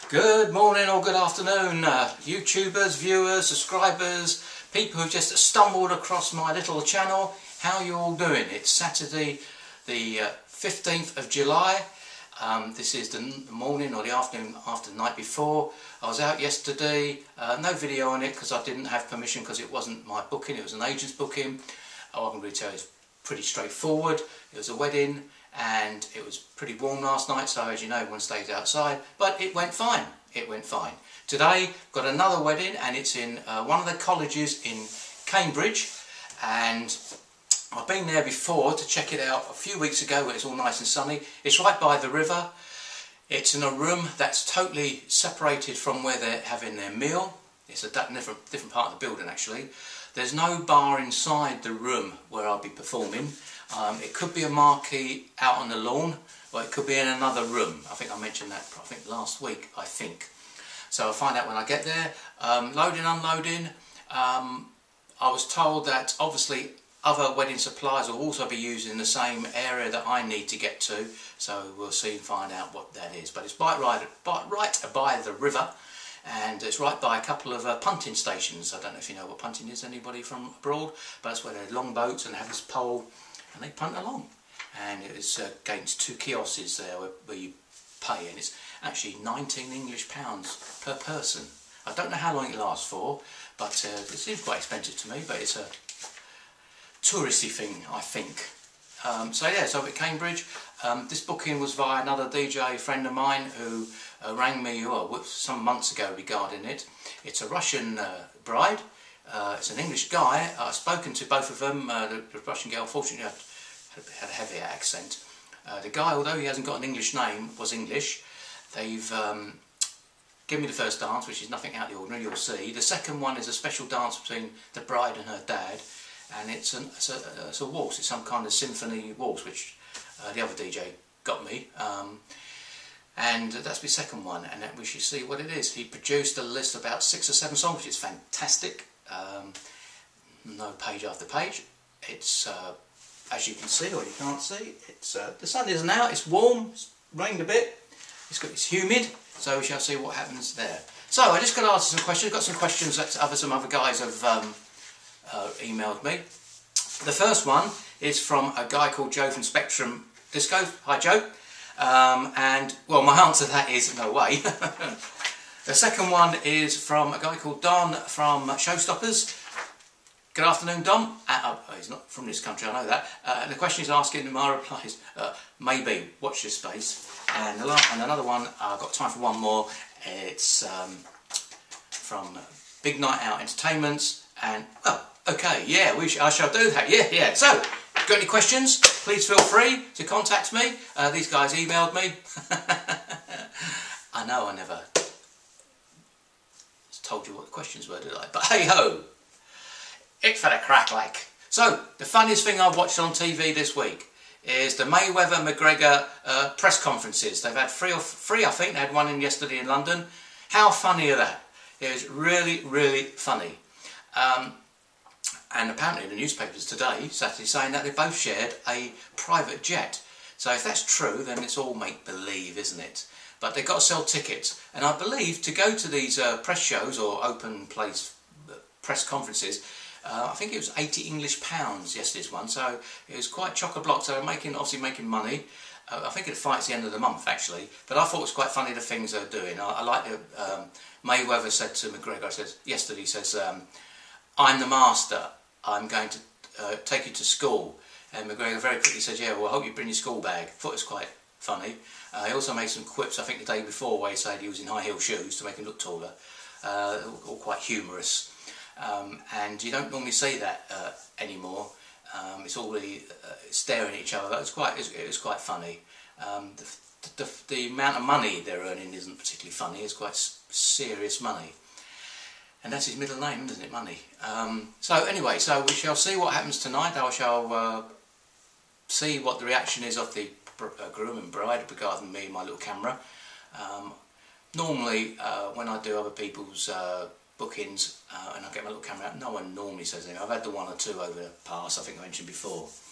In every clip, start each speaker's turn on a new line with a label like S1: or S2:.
S1: Good morning or good afternoon, YouTubers, viewers, subscribers, people who just stumbled across my little channel. How are you all doing? It's Saturday the 15th of July. This is the morning or the afternoon after the night before. I was out yesterday, no video on it because I didn't have permission because it wasn't my booking, it was an agent's booking. I can really tell you it's pretty straightforward. It was a wedding and it was pretty warm last night, so as you know everyone stays outside, but it went fine. It went fine. Today got another wedding and it's in one of the colleges in Cambridge, and I've been there before to check it out a few weeks ago when it's all nice and sunny. It's right by the river. It's in a room that's totally separated from where they're having their meal. It's a different part of the building actually. There's no bar inside the room where I'll be performing. It could be a marquee out on the lawn, or it could be in another room. I think I mentioned that last week, I think. So I'll find out when I get there. Loading, unloading. I was told that obviously other wedding suppliers will also be using the same area that I need to get to, so we'll soon find out what that is. But it's right by the river, and it's right by a couple of punting stations. I don't know if you know what punting is, anybody from abroad, but that's where they're long boats and they have this pole and they punt along. And it's against two kiosks there where you pay, and it's actually 19 English pounds per person. I don't know how long it lasts for, but it seems quite expensive to me, but it's a touristy thing, I think. So yeah, so at Cambridge, this booking was via another DJ friend of mine who rang me some months ago regarding it. It's a Russian bride, it's an English guy. I've spoken to both of them. The Russian girl fortunately had a heavier accent. The guy, although he hasn't got an English name, was English. They've given me the first dance, which is nothing out of the ordinary, you'll see. The second one is a special dance between the bride and her dad, and it's a waltz. It's some kind of symphony waltz, which the other DJ got me. And that's the second one, and we should see what it is. He produced a list of about 6 or 7 songs, which is fantastic. No page after page. It's as you can see, or you can't see, it's the sun isn't out. It's warm. It's rained a bit. It's humid. So we shall see what happens there. So I just got to answer some questions. I've got some questions that some other guys have emailed me. The first one is from a guy called Joe from Spectrum Disco. Hi Joe. And well, my answer to that is no way. The second one is from a guy called Don from Showstoppers. Good afternoon, Don. He's not from this country, I know that. The question he's asking, and my reply is maybe. Watch your space. And another one. I've got time for one more. It's from Big Night Out Entertainments. And oh, okay, yeah, I shall do that. Yeah. So, got any questions? Please feel free to contact me. These guys emailed me. I know I never told you what the questions were, did I? But hey ho, it's for the crack like. So, the funniest thing I've watched on TV this week is the Mayweather-McGregor press conferences. They've had three, I think. They had one in yesterday in London. How funny are that? It was really, really funny. And apparently in the newspapers today, Saturday, saying that they both shared a private jet. So if that's true, then it's all make-believe, isn't it? But they've got to sell tickets. And I believe to go to these press shows or open place press conferences, I think it was 80 English pounds yesterday's one. So it was quite chock-a-block. So they're obviously making money. I think it fights the end of the month actually. But I thought it was quite funny the things they're doing. I like that Mayweather said to McGregor, yesterday, he says, I'm the master. I'm going to take you to school. And McGregor very quickly said, yeah, well, I hope you bring your school bag. I thought it was quite funny. He also made some quips, I think the day before, where he said he was in high heel shoes to make him look taller. All quite humorous. And you don't normally see that anymore. It's all really staring at each other. It was quite funny. The amount of money they're earning isn't particularly funny. It's quite serious money. And that's his middle name, isn't it, Money? So anyway, so we shall see what happens tonight. I shall see what the reaction is of the groom and bride regarding me and my little camera. Normally, when I do other people's bookings and I get my little camera out, no one normally says anything. I've had the one or two over the past, I think I mentioned before.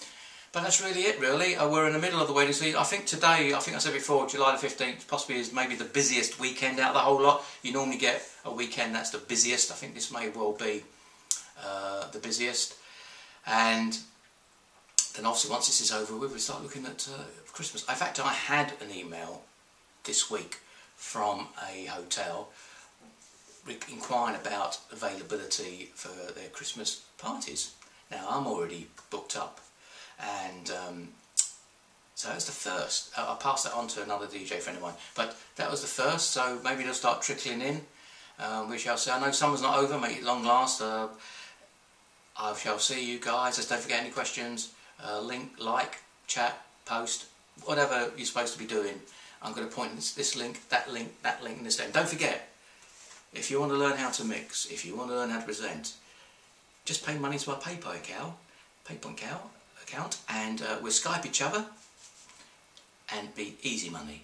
S1: But that's really it, really. We're in the middle of the wedding season. I think today, I said before, July the 15th possibly is maybe the busiest weekend out of the whole lot. You normally get a weekend that's the busiest. I think this may well be the busiest. And then obviously once this is over with, we start looking at Christmas. In fact, I had an email this week from a hotel inquiring about availability for their Christmas parties. Now, I'm already booked up. And so that was the first. I'll pass that on to another DJ friend of mine. But that was the first, so maybe they'll start trickling in. We shall see. I know summer's not over, make it long last. I shall see you guys. Just don't forget any questions. Link, like, chat, post, whatever you're supposed to be doing. I'm going to point this link, that link, that link, and this link. Don't forget, if you want to learn how to mix, if you want to learn how to present, just pay money to our PayPal account, and we'll Skype each other and be easy money.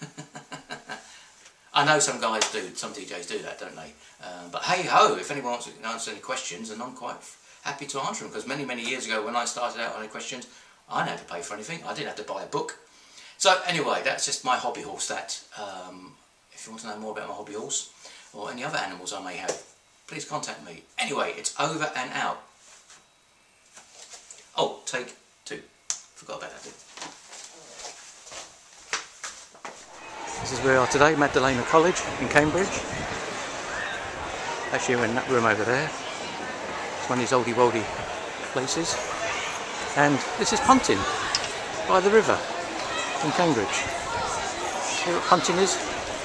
S1: I know some guys do, some DJs do that, don't they? But hey ho, if anyone wants to answer any questions, and I'm quite happy to answer them, because many years ago when I started out on any questions, I didn't have to pay for anything. I didn't have to buy a book. So anyway, that's just my hobby horse. That if you want to know more about my hobby horse or any other animals I may have, please contact me. Anyway, it's over and out. Oh, take 2. Forgot about that bit. This is where we are today, Magdalena College in Cambridge. Actually, we're in that room over there. It's one of these oldie-woldy places. And this is Punting, by the river, in Cambridge. See what Punting is?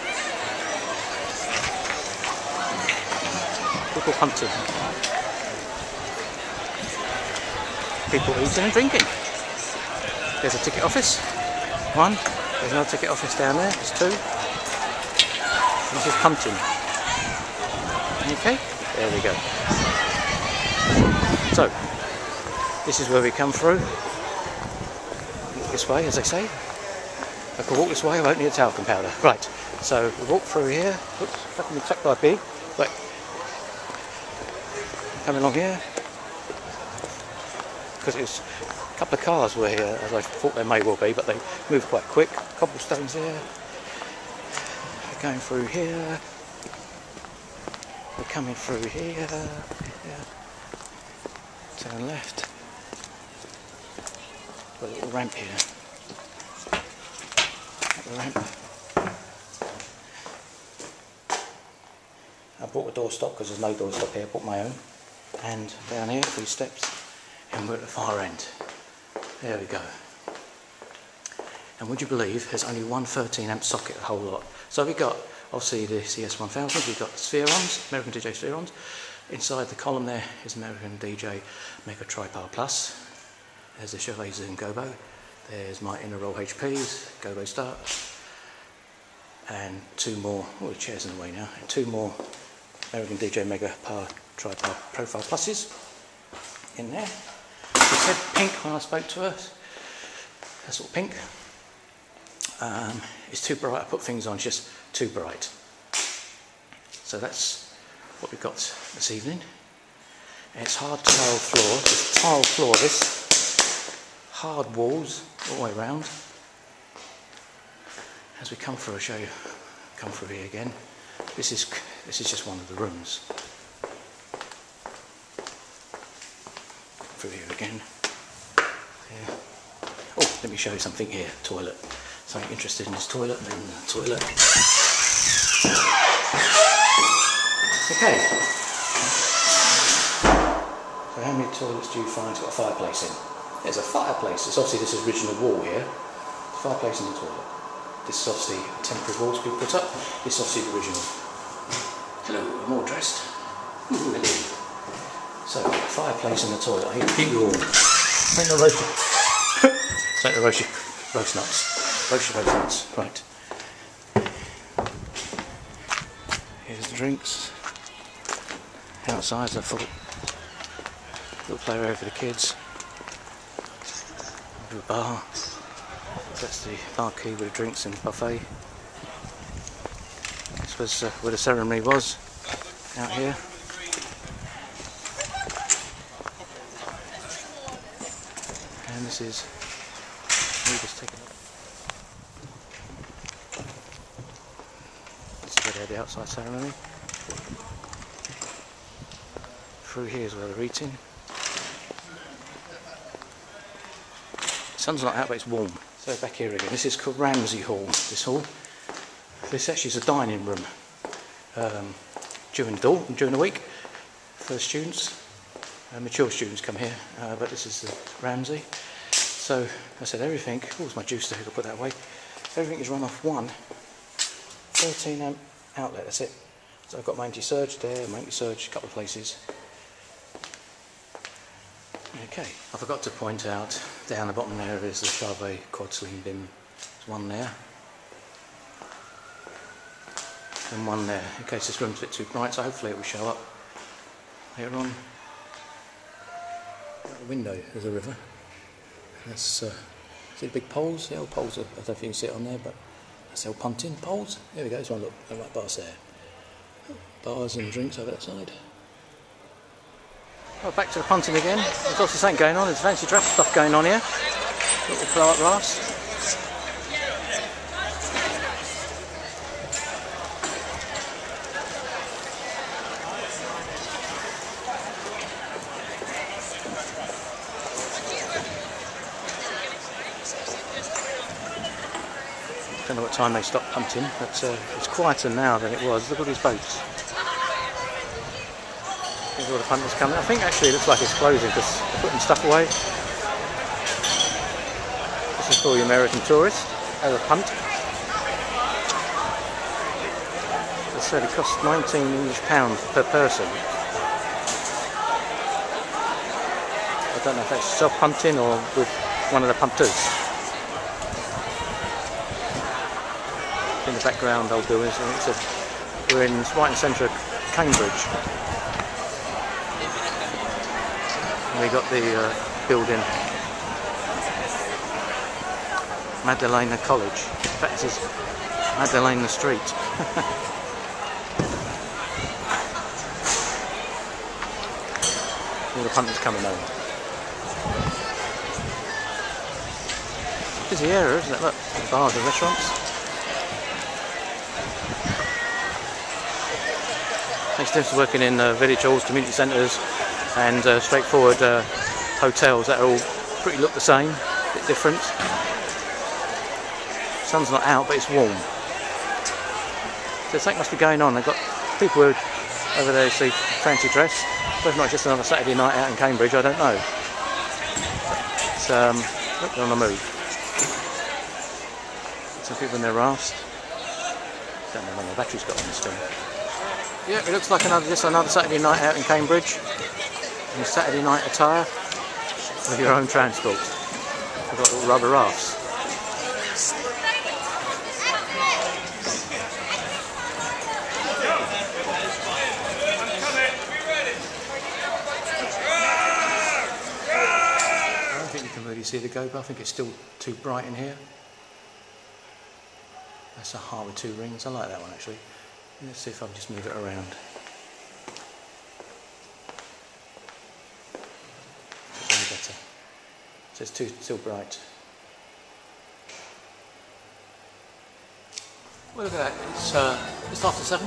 S1: Little Punting. People eating and drinking. There's a ticket office, 1. There's another ticket office down there, there's 2. This is Punting. Okay, there we go. So, this is where we come through. Walk this way, as they say. If I can walk this way, I won't need a talcum powder. Right, so we walk through here. Oops, that can be tucked by B. Right. Come along here. Because it's a couple of cars were here, as I thought they may well be, but they move quite quick. Cobblestones here. We're going through here. We're coming through here. Yeah. Turn left. Got a little ramp here. Up the ramp. I bought a doorstop because there's no doorstop here. I bought my own. And down here, 3 steps. And we're at the far end. There we go. And would you believe there's only one 13 amp socket the whole lot. So we've got obviously the CS1000, we've got Spherons, American DJ Spherons. Inside the column there is American DJ Mega Tripod Plus. There's the Chevrolet Zoom Gobo. There's my inner roll HPs, Gobo Start. And 2 more, oh the chair's in the way now, and 2 more American DJ Mega Power Tripod Profile Pluses in there. She said pink when I spoke to her. That's all pink. It's too bright. I put things on, it's just too bright. So that's what we've got this evening. And it's hard tile floor. It's tile floor. This hard walls all the way around. As we come through, I'll show you. Come through here again. This is just one of the rooms. Through here again. Yeah. Oh, let me show you something here. Toilet. Something interested in this toilet. And then the toilet. Okay. So how many toilets do you find it's got a fireplace in? There's a fireplace. It's obviously this original wall here. Fireplace in the toilet. This is obviously temporary walls we put up. This is obviously the original. Hello, I'm all dressed. Ooh, hello. So, fireplace in the toilet. I keep you warm. Take the roast. Take the roast nuts. Roast nuts. Right. Here's the drinks. Outside's a full little play area for the kids. A bar. That's the bar key with the drinks and buffet. This was where the ceremony was. Out here. And And this is, let me just take it up. This is where they had the outside ceremony. Through here is where they're eating. The sun's not out, but it's warm. So back here again, this is called Ramsey Hall, this hall. This actually is a dining room during the week for students. Mature students come here, but this is the Ramsey. So I said everything, where's my juice there, I'll put that away. Everything is run off one 13 amp outlet, that's it. So I've got my anti-surge there, my anti-surge, a couple of places. Okay, I forgot to point out, down the bottom there is the Charvet quad sling bin. There's one there. And one there, in case this room's a bit too bright, so hopefully it will show up later on. Out the window, there's a river. That's, see the big poles? The old poles, I don't know if you can see it on there, but that's the old punting poles. There we go, there's one, look, the right bars there. Bars and drinks over that side. Well, back to the punting again. There's lots of something going on, there's fancy dress stuff going on here. Little flower grass. I don't know what time they stopped punting, but it's quieter now than it was. Look at these boats. There's all the punters coming. I think actually it looks like it's closing because they're putting stuff away. This is for the American tourist as a punt. They said it costs £19 English per person. I don't know if that's self-punting or with one of the punters. In the background, old buildings. We're in right in the centre of Cambridge. And we got the building Madalena College. In fact, this is Madalena Street. All the punters coming over. Busy area, isn't it? Look, bars and restaurants. Makes difference working in village halls, community centres and straightforward hotels that are all pretty look the same, a bit different. Sun's not out but it's warm. So something must be going on. They've got people who over there see fancy dress. Whether or not just another Saturday night out in Cambridge, I don't know. It's look, they're on the move. Some people in their rafts. Don't know when the battery's got on this thing. Yeah, it looks like another Saturday night out in Cambridge. In Saturday night attire with your own transport. We've got little rubber rafts. I don't think you can really see the go, but I think it's still too bright in here. That's a heart with two rings. I like that one actually. Let's see if I can just move it around. It's any better. So it's still bright. Well, look at that. It's after 7.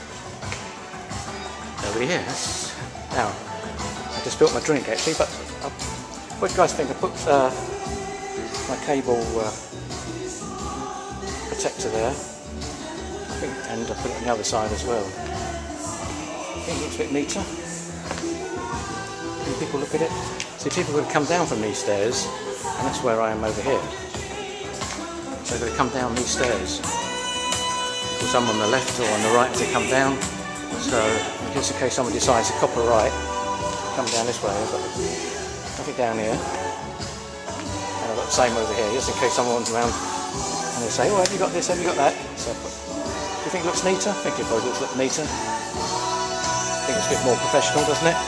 S1: Nobody here. Now, I just spilled my drink actually, but what do you guys think? I put my cable protector there. And I put it on the other side as well. I think it looks a bit neater. When people look at it, see people would come down from these stairs, and that's where I am over here. So they're going to come down these stairs. Some on the left or on the right as they come down. So just in case someone decides to cop a right, come down this way. I've got nothing down here, and I've got the same over here, just in case someone's around and they say, "Oh, have you got this? Have you got that?" So. Do you think it looks neater? I think it probably looks neater. I think it's a bit more professional, doesn't it?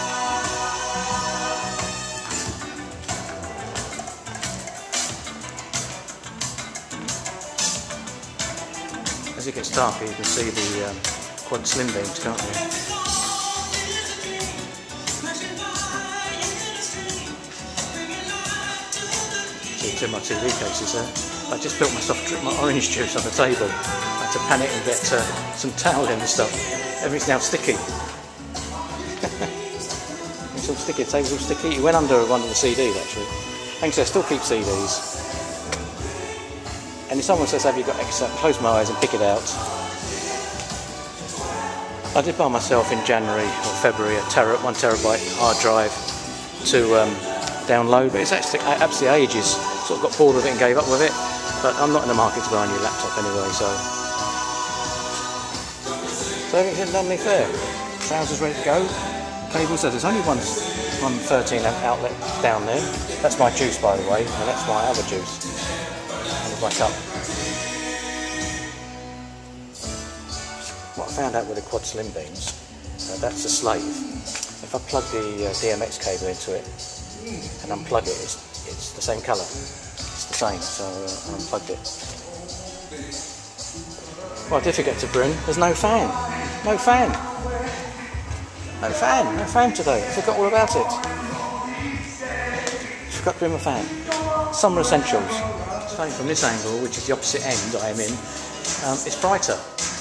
S1: As it gets darker, you can see the quad slim beams, can't you? to my TV cases there. I just felt myself drip my orange juice on the table. I had to panic and get some towel in and stuff. Everything's now sticky. It's all sticky, the table's all sticky. It went under one of the CDs actually. Thanks, I still keep CDs. And if someone says, have you got extra, close my eyes and pick it out. I did buy myself in January or February a 1 terabyte hard drive to download, but it's actually absolutely ages. Sort of got bored of it and gave up with it. But I'm not in the market to buy a new laptop anyway, so everything's done me fair. Trousers ready to go. Cables, there's only one 13 amp outlet down there. That's my juice, by the way, and that's my other juice. And there's my cup. What I found out with the quad slim beams, that's a slave. If I plug the DMX cable into it and unplug it, it's the same colour. It's the same, so I unplugged it. Well, I did forget to bring, there's no fan. No fan. No fan. No fan today. I forgot all about it. Forgot to bring my fan. Summer essentials. It's funny from this angle, which is the opposite end I am in, it's brighter.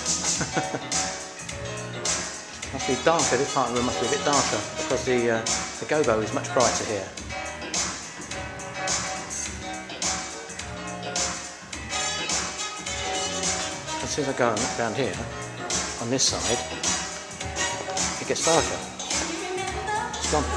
S1: Must be darker, this part of the room must be a bit darker because the gobo is much brighter here. As soon as I go down here, on this side, it gets darker. It's gone.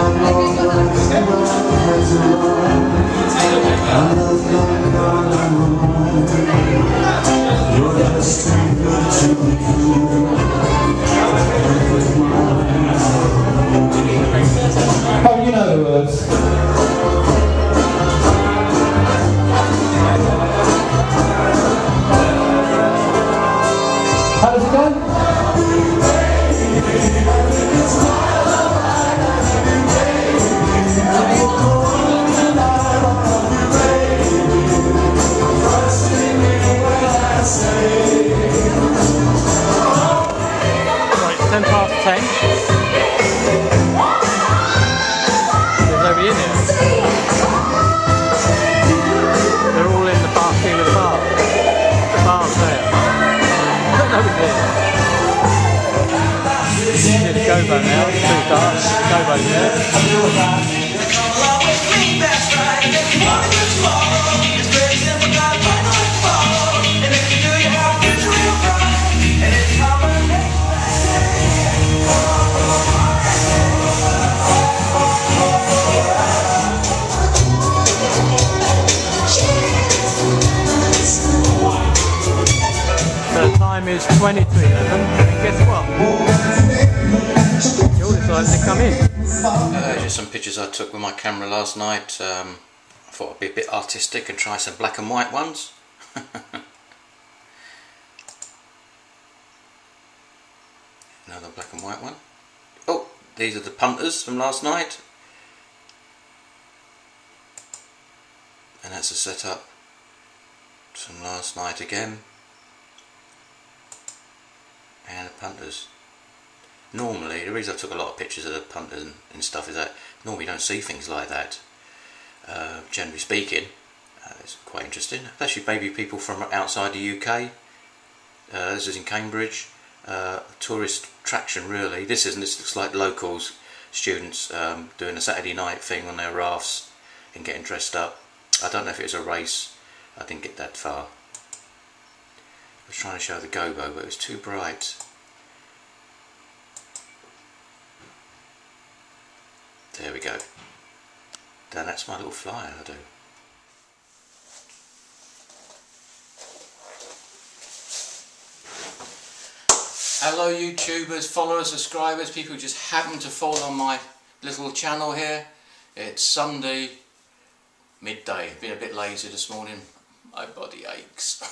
S1: Oh, you know the words. How does it go? Right, 10 past 10. There's nobody in here. They're all in the parking of the bar. The bar's there. Nobody's here. There's Gobo now, it's too dark. Gobo's there. The time is 20 to 11, and guess what? You all decided to come in. Just some pictures I took with my camera last night. I thought I'd be a bit artistic and try some black and white ones. Another black and white one. Oh, these are the punters from last night. And that's a setup from last night again. And the punters. Normally, the reason I took a lot of pictures of the punters and stuff is that normally you don't see things like that. Generally speaking, it's quite interesting. Especially maybe people from outside the UK. This is in Cambridge. Tourist attraction really. This looks like locals, students doing a Saturday night thing on their rafts and getting dressed up. I don't know if it was a race. I didn't get that far. I was trying to show the Gobo, but it was too bright. There we go. Then that's my little flyer I do. Hello YouTubers, followers, subscribers, people who just happen to fall on my little channel here. It's Sunday midday. Been a bit lazy this morning. My body aches.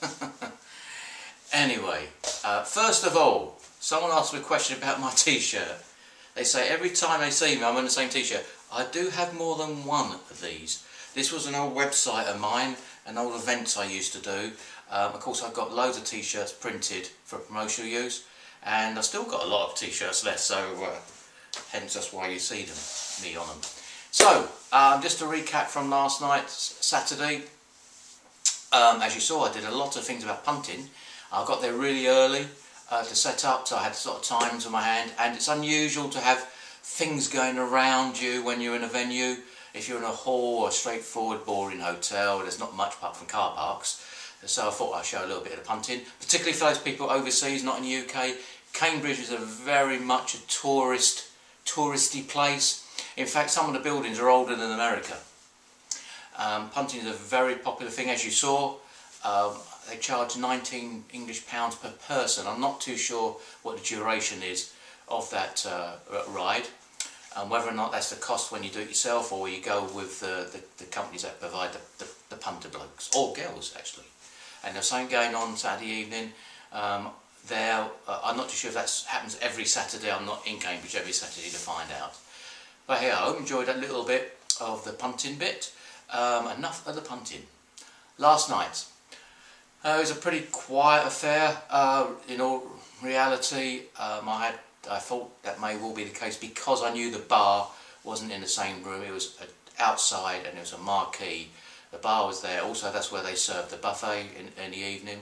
S1: Anyway, first of all, someone asked me a question about my t-shirt. They say every time they see me I'm in the same t-shirt. I do have more than one of these. This was an old website of mine, an old events I used to do. Of course I've got loads of t-shirts printed for promotional use, and I've still got a lot of t-shirts left, so hence that's why you see me on them. So, just to recap from last night, Saturday, as you saw I did a lot of things about punting. I got there really early to set up, so I had sort of times on my hand, and it's unusual to have things going around you when you're in a venue. If you're in a hall or a straightforward boring hotel, there's not much apart from car parks. So I thought I'd show a little bit of the punting, particularly for those people overseas, not in the UK. Cambridge is a very much a touristy place. In fact, some of the buildings are older than America. Punting is a very popular thing, as you saw. They charge 19 English pounds per person. I'm not too sure what the duration is of that ride, and whether or not that's the cost when you do it yourself or you go with the companies that provide the punter blokes, or girls actually. And there's something going on Saturday evening. I'm not too sure if that happens every Saturday. I'm not in Cambridge every Saturday to find out. But here, I hope you enjoyed a little bit of the punting bit. Enough of the punting. Last night, it was a pretty quiet affair. In all reality, I thought that may well be the case because I knew the bar wasn't in the same room. It was outside and it was a marquee. The bar was there. Also, that's where they served the buffet in the evening.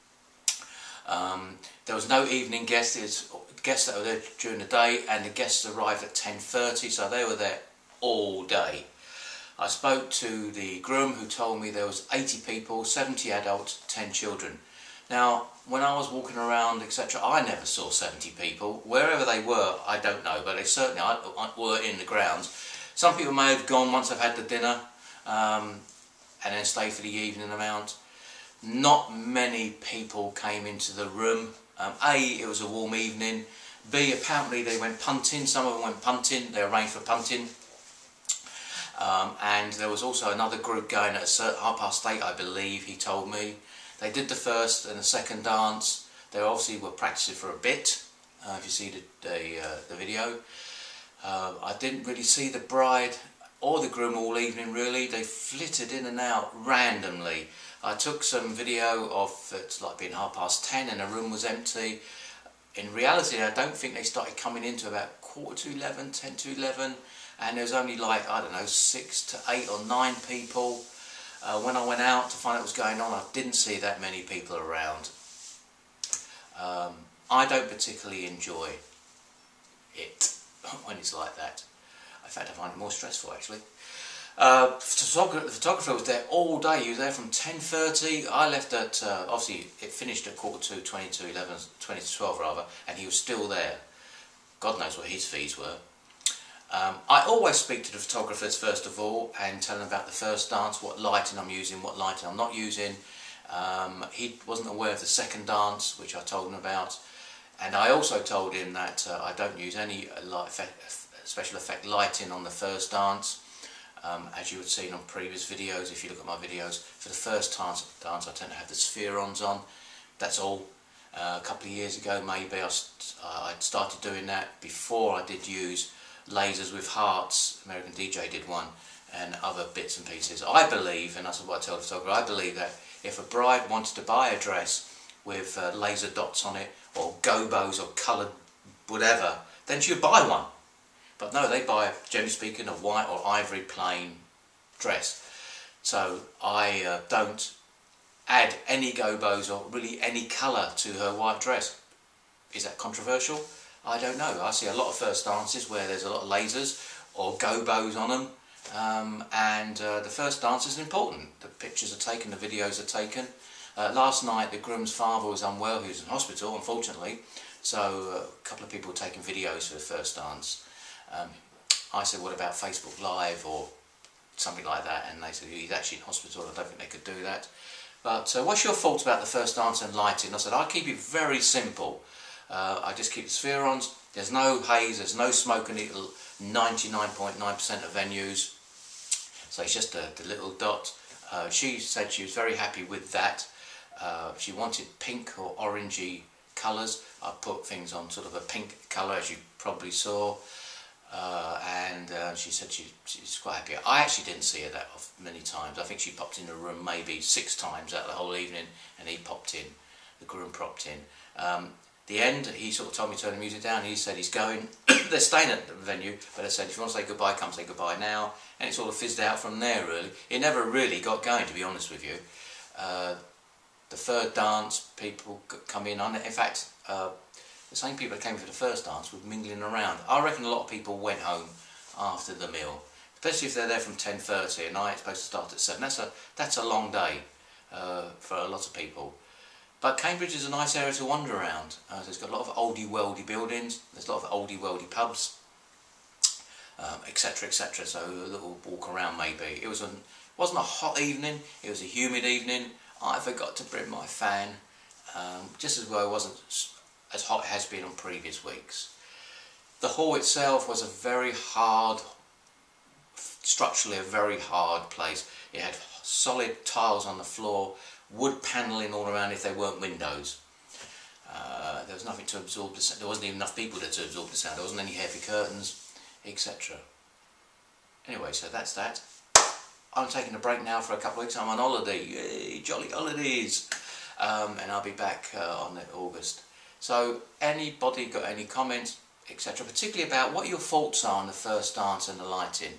S1: There was no evening guests. It's guests that were there during the day, and the guests arrived at 10:30, so they were there all day. I spoke to the groom who told me there was 80 people, 70 adults, 10 children. Now, when I was walking around, etc., I never saw 70 people. Wherever they were, I don't know, but they certainly were in the grounds. Some people may have gone once they've had the dinner and then stayed for the evening amount. Not many people came into the room. A, it was a warm evening. B, apparently they went punting. Some of them went punting. They arranged for punting. And there was also another group going at 8:30, I believe, he told me. They did the first and the second dance. They obviously were practicing for a bit, if you see the video. I didn't really see the bride or the groom all evening really. They flitted in and out randomly. I took some video of it like being 10:30 and the room was empty. In reality, I don't think they started coming in to about 11:45, 10:50, and there was only like, I don't know, 6 to 8 or 9 people. When I went out to find out what was going on, I didn't see that many people around. I don't particularly enjoy it when it's like that. In fact, I find it more stressful actually. The photographer was there all day. He was there from 10:30. I left at, obviously it finished at 11:45, 20 to 11, 20 to 12 rather, and he was still there. God knows what his fees were. I always speak to the photographers first of all and tell them about the first dance, what lighting I'm using, what lighting I'm not using. He wasn't aware of the second dance, which I told him about, and I also told him that I don't use any special effect lighting on the first dance. As you had seen on previous videos, if you look at my videos, for the first dance I tend to have the spherons on. That's all. A couple of years ago maybe I started doing that. Before I did use lasers with hearts. American DJ did one, and other bits and pieces. I believe, and that's what I tell the photographer, I believe that if a bride wanted to buy a dress with laser dots on it, or gobos or coloured whatever, then she would buy one. But no, they buy, generally speaking, a white or ivory plain dress. So I don't add any gobos or really any colour to her white dress. Is that controversial? I don't know. I see a lot of first dances where there's a lot of lasers or gobos on them, and the first dance is important. The pictures are taken, the videos are taken. Last night the groom's father was unwell, he was in hospital unfortunately, so a couple of people were taking videos for the first dance. I said, what about Facebook Live or something like that, and they said he's actually in hospital, I don't think they could do that. But what's your thoughts about the first dance and lighting? I said I keep it very simple. I just keep the spherons. There's no haze, there's no smoke in it, 99.9% of venues. So it's just the little dot. She said she was very happy with that. She wanted pink or orangey colours. I put things on sort of a pink colour, as you probably saw. And she said she's quite happy. I actually didn't see her that many times. I think she popped in the room maybe 6 times out of the whole evening, and he popped in, the groom popped in. The end, he sort of told me to turn the music down. He said he's going. They're staying at the venue, but they said if you want to say goodbye, come say goodbye now. And it sort of fizzed out from there really. It never really got going, to be honest with you. The third dance, people come in on it. In fact, the same people that came for the first dance were mingling around. I reckon a lot of people went home after the meal, especially if they're there from 10:30 at night. It's supposed to start at 7. That's a long day for a lot of people. But Cambridge is a nice area to wander around. There's got a lot of oldie-worldy buildings, there's a lot of oldie-worldy pubs, etc, etc, so a little walk around maybe. It wasn't a hot evening, it was a humid evening. I forgot to bring my fan, just as well it wasn't as hot as it has been on previous weeks. The hall itself was a very hard, structurally a very hard place. It had solid tiles on the floor, wood panelling all around if there weren't windows. There was nothing to absorb the sound. There wasn't even enough people there to absorb the sound. There wasn't any heavy curtains, etc. Anyway, so that's that. I'm taking a break now for a couple of weeks. I'm on holiday. Yay, jolly holidays. And I'll be back on August. So anybody got any comments, etc., particularly about what your thoughts are on the first dance and the lighting?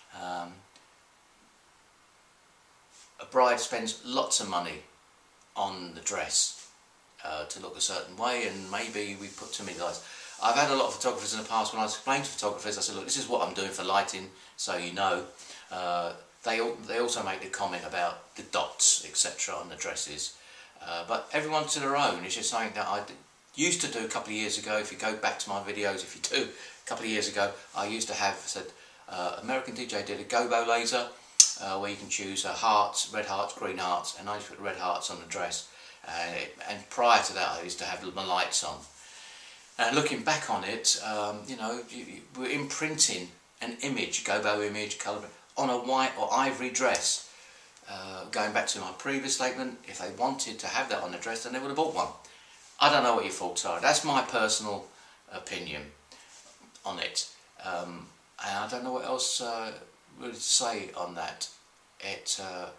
S1: A bride spends lots of money on the dress to look a certain way, and maybe we put too many lights. I've had a lot of photographers in the past, when I explained to photographers, I said, look, this is what I'm doing for lighting, so you know. They also make the comment about the dots, etc. on the dresses. but everyone to their own. It's just something that I used to do a couple of years ago. If you go back to my videos, if you do, a couple of years ago, I used to have said American DJ did a gobo laser where you can choose hearts, red hearts, green hearts, and I used to put red hearts on the dress. And prior to that, I used to have my lights on. And looking back on it, you know, we're imprinting an image, gobo image, colour, on a white or ivory dress. Going back to my previous statement, if they wanted to have that on the dress, then they would have bought one. I don't know what your thoughts are. That's my personal opinion on it. And I don't know what else really to say on that. It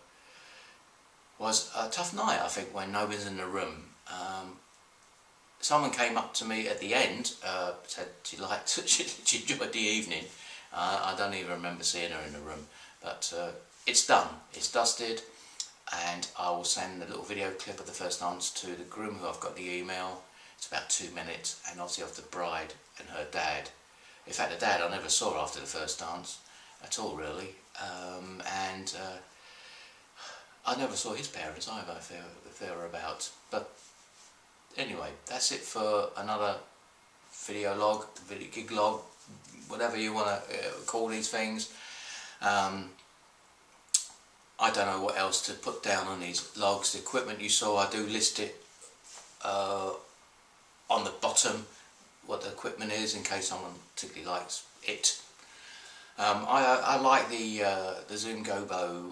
S1: was a tough night, I think, when nobody's in the room. Someone came up to me at the end, said she enjoyed the evening. I don't even remember seeing her in the room, but it's done, it's dusted, and I will send a little video clip of the first dance to the groom, who I've got the email. It's about 2 minutes, and obviously of the bride and her dad. In fact, the dad I never saw after the first dance at all, really, and I never saw his parents either, if they were about. But anyway, that's it for another video log, gig log, whatever you want to call these things. I don't know what else to put down on these logs. The equipment you saw, I do list it on the bottom, what the equipment is, in case someone particularly likes it. I like the Zoom Gobo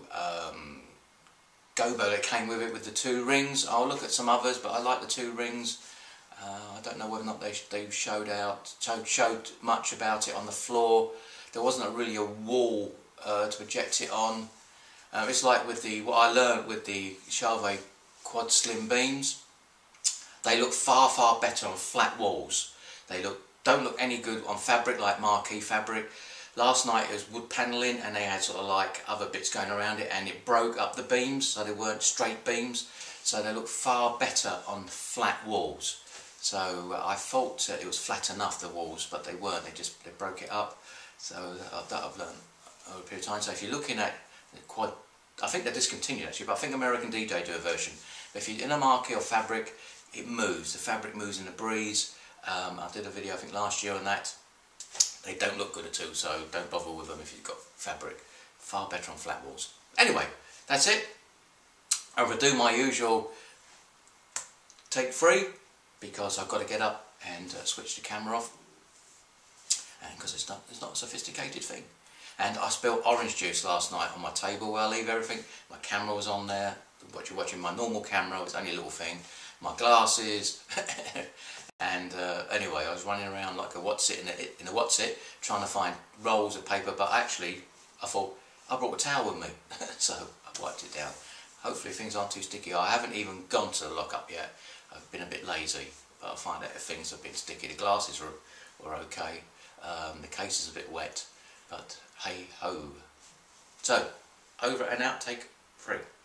S1: that came with it, with the 2 rings. I'll look at some others, but I like the 2 rings. I don't know whether or not they showed much about it on the floor. There wasn't really a wall to project it on. It's like with what I learned with the Charvet Quad Slim beams. They look far better on flat walls. They don't look any good on fabric like marquee fabric. Last night it was wood panelling, and they had sort of like other bits going around it, and it broke up the beams, so they weren't straight beams. So they look far better on flat walls. So I thought it was flat enough, the walls, but they weren't. They broke it up. So that I've learned over a period of time. So if you're looking at quad, I think they're discontinued actually, but I think American DJ do a version. But if you're in a marquee or fabric, it moves. The fabric moves in the breeze. I did a video I think last year on that. They don't look good at all, so don't bother with them if you've got fabric. Far better on flat walls. Anyway, that's it. I will do my usual take 3, because I've got to get up and switch the camera off, and because it's not a sophisticated thing. And I spilled orange juice last night on my table where I leave everything. My camera was on there. What you're watching, my normal camera, it's only a little thing. My glasses. And anyway, I was running around like a what's-it in a what's-it, trying to find rolls of paper, but actually I thought, I brought a towel with me, so I wiped it down. Hopefully things aren't too sticky. I haven't even gone to the lock-up yet. I've been a bit lazy, but I'll find out if things have been sticky. The glasses were okay, the case is a bit wet, but hey ho. So, over and out, take 3.